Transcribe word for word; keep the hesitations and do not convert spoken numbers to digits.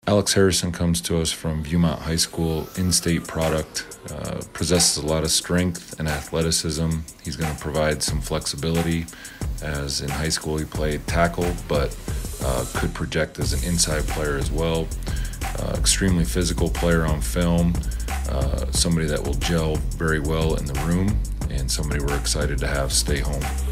Alex Harrison comes to us from Viewmont High School, in-state product, uh, possesses a lot of strength and athleticism. He's going to provide some flexibility, as in high school he played tackle, but uh, could project as an inside player as well. Uh, extremely physical player on film, uh, somebody that will gel very well in the room, and somebody we're excited to have stay home.